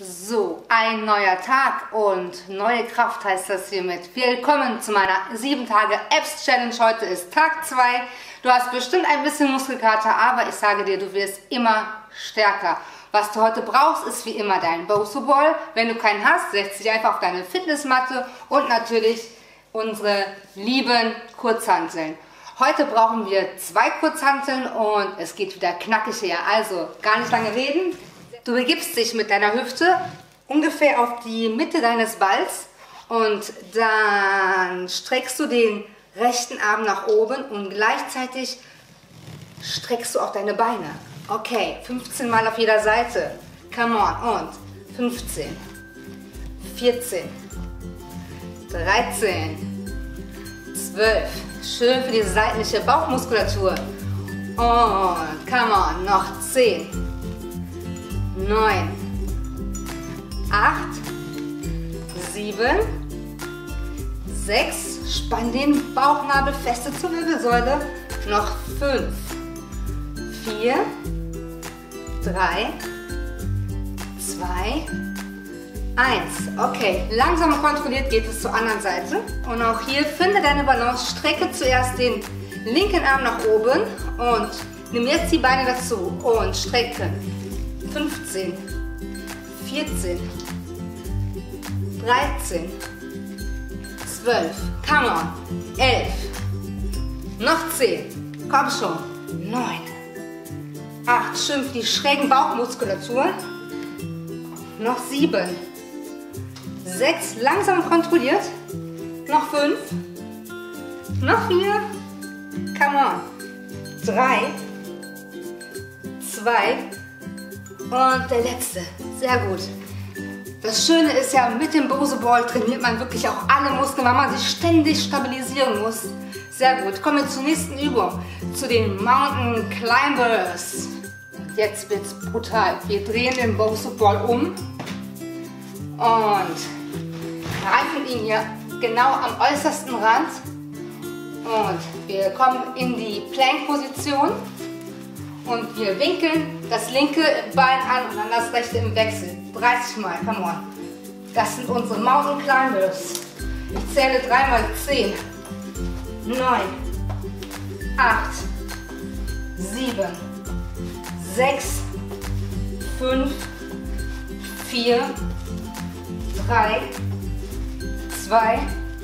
So, ein neuer Tag und neue Kraft heißt das hiermit. Willkommen zu meiner 7-Tage-Abs-Challenge. Heute ist Tag 2. Du hast bestimmt ein bisschen Muskelkater, aber ich sage dir, du wirst immer stärker. Was du heute brauchst, ist wie immer dein Bosu Ball. Wenn du keinen hast, setz dich einfach auf deine Fitnessmatte und natürlich unsere lieben Kurzhanteln. Heute brauchen wir 2 Kurzhanteln und es geht wieder knackig her. Also gar nicht lange reden. Du begibst dich mit deiner Hüfte ungefähr auf die Mitte deines Balls und dann streckst du den rechten Arm nach oben und gleichzeitig streckst du auch deine Beine. Okay, 15 Mal auf jeder Seite. Come on. Und 15, 14, 13, 12. Schön für die seitliche Bauchmuskulatur. Und come on, noch 10. 9, 8, 7, 6, spann den Bauchnabel feste zur Wirbelsäule, noch 5, 4, 3, 2, 1. Okay, langsam und kontrolliert geht es zur anderen Seite. Und auch hier finde deine Balance, strecke zuerst den linken Arm nach oben und nimm jetzt die Beine dazu und strecke. 15, 14, 13, 12, come on, 11, noch 10, komm schon, 9, 8, schön für die schrägen Bauchmuskulatur, noch 7, 6, langsam kontrolliert, noch 5, noch 4, come on, 3, 2, und der letzte. Sehr gut. Das Schöne ist ja, mit dem Bosu Ball trainiert man wirklich auch alle Muskeln, weil man sich ständig stabilisieren muss. Sehr gut. Kommen wir zur nächsten Übung. Zu den Mountain Climbers. Jetzt wird es brutal. Wir drehen den Bosu Ball um und greifen ihn hier genau am äußersten Rand. Und wir kommen in die Plank-Position. Und wir winkeln das linke Bein an und dann das rechte im Wechsel. 30 Mal, come on. Das sind unsere Mountain Climbers. Ich zähle 3 mal 10, 9, 8, 7, 6, 5, 4, 3, 2, 1.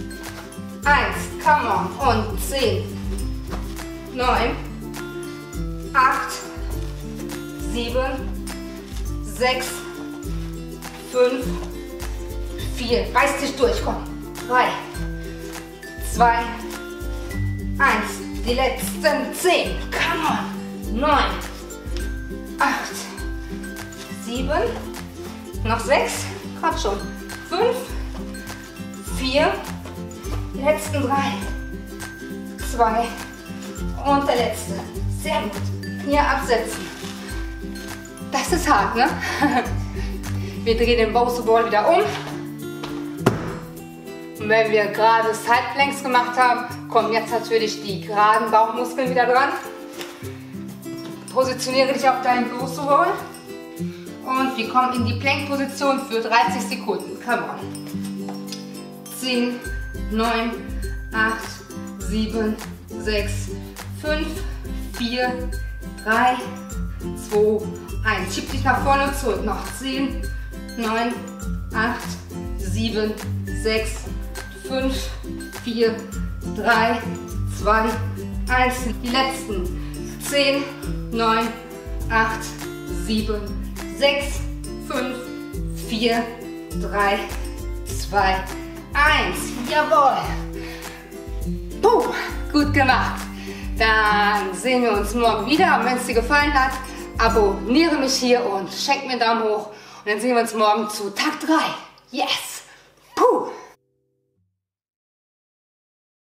Come on. Und 10, 9, 8, 7, 6, 5, 4. Reiß dich durch, komm. 3, 2, 1. Die letzten 10. Come on. 9, 8, 7, noch 6. Komm schon. 5, 4, die letzten 3, 2 und der letzte. Sehr gut. Hier absetzen. Das ist hart, ne? Wir drehen den Bosu Ball wieder um. Und wenn wir gerade Side Planks gemacht haben, kommen jetzt natürlich die geraden Bauchmuskeln wieder dran. Positioniere dich auf deinen Bosu Ball. Und wir kommen in die Plank-Position für 30 Sekunden. Come on. 10, 9, 8, 7, 6, 5, 4, 3, 2, 1. Schieb dich nach vorne und zurück. Noch 10, 9, 8, 7, 6, 5, 4, 3, 2, 1. Die letzten 10, 9, 8, 7, 6, 5, 4, 3, 2, 1. Jawohl. Puh, gut gemacht. Dann sehen wir uns morgen wieder. Und wenn es dir gefallen hat, abonniere mich hier und schenk mir einen Daumen hoch. Und dann sehen wir uns morgen zu Tag 3. Yes! Puh!